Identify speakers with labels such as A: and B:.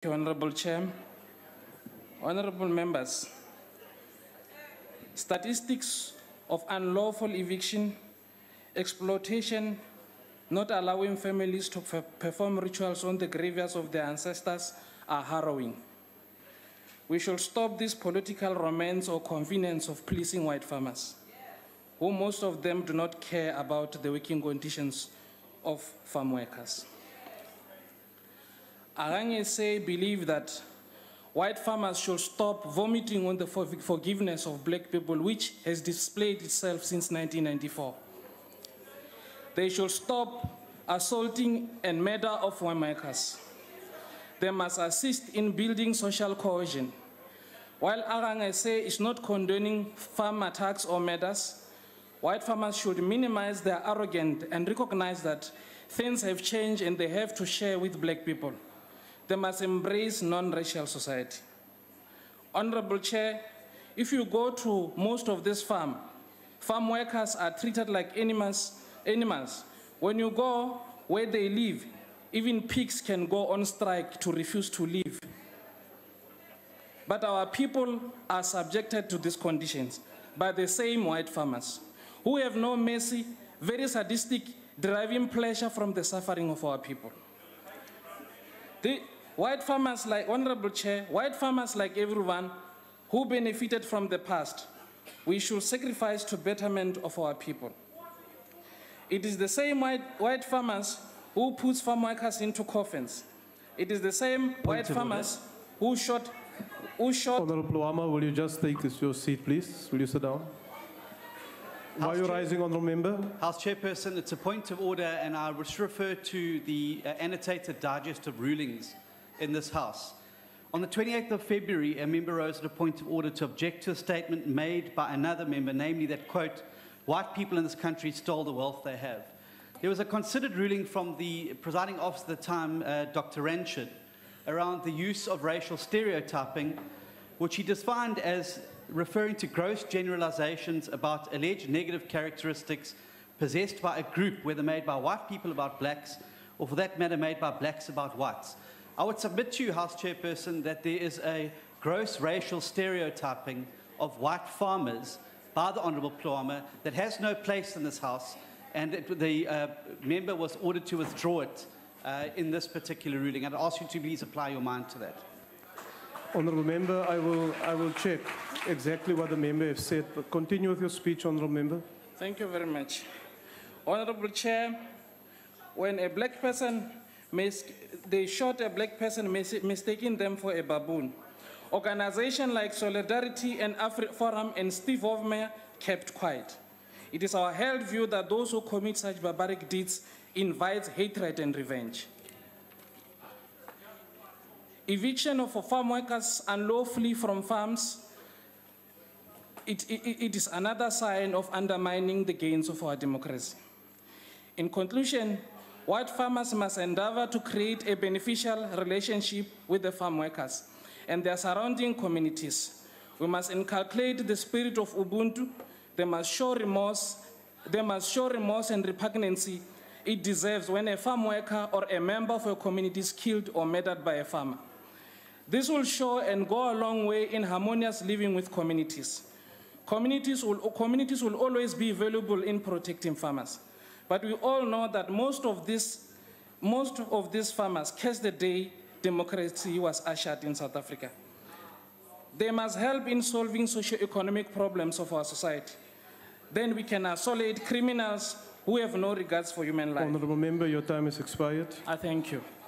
A: Honorable Chair, honorable members, statistics of unlawful eviction, exploitation, not allowing families to perform rituals on the graveyards of their ancestors are harrowing. We should stop this political romance or convenience of pleasing white farmers, who most of them do not care about the working conditions of farm workers. AGANG believe that white farmers should stop vomiting on the forgiveness of black people, which has displayed itself since 1994. They should stop assaulting and murder of farm workers. They must assist in building social cohesion. While AGANG is not condoning farm attacks or murders, white farmers should minimize their arrogance and recognize that things have changed and they have to share with black people. They must embrace non-racial society. Honorable Chair, if you go to most of this farm workers are treated like animals. When you go where they live, even pigs can go on strike to refuse to leave. But our people are subjected to these conditions by the same white farmers who have no mercy, very sadistic, deriving pleasure from the suffering of our people. The white farmers, like Honorable Chair, white farmers like everyone who benefited from the past, we should sacrifice to betterment of our people. It is the same white farmers who puts farm workers into coffins. It is the same white farmers who shot.
B: Honorable Plouamma, will you just take your seat, please? Will you sit down? Why are you rising, Honourable Member?
C: House Chairperson, it's a point of order, and I wish to refer to the annotated digest of rulings in this House. On the 28th of February, a member rose at a point of order to object to a statement made by another member, namely that, quote, white people in this country stole the wealth they have. There was a considered ruling from the presiding officer at the time, Dr. Ranchard, around the use of racial stereotyping, which he defined as referring to gross generalizations about alleged negative characteristics possessed by a group, whether made by white people about blacks, or for that matter made by blacks about whites. I would submit to you, House Chairperson, that there is a gross racial stereotyping of white farmers by the Honourable Plouamma that has no place in this House, and the member was ordered to withdraw it in this particular ruling. I'd ask you to please apply your mind to that.
B: Honourable Member, I will check exactly what the member has said, but continue with your speech, Honourable Member.
A: Thank you very much. Honourable Chair, when a black person, they shot a black person mistaking them for a baboon. Organizations like Solidarity and AfriForum and Steve Hofmeyer kept quiet. It is our held view that those who commit such barbaric deeds invite hatred and revenge. Eviction of farm workers unlawfully from farms, it is another sign of undermining the gains of our democracy. In conclusion, white farmers must endeavor to create a beneficial relationship with the farm workers and their surrounding communities. We must inculcate the spirit of Ubuntu. They must show remorse and repugnancy it deserves when a farm worker or a member of a community is killed or murdered by a farmer. This will show and go a long way in harmonious living with communities. Communities will always be valuable in protecting farmers. But we all know that most of these farmers cursed the day democracy was ushered in South Africa. They must help in solving socio-economic problems of our society. Then we can isolate criminals who have no regards for human life.
B: Honourable Member, your time has expired.
A: I thank you.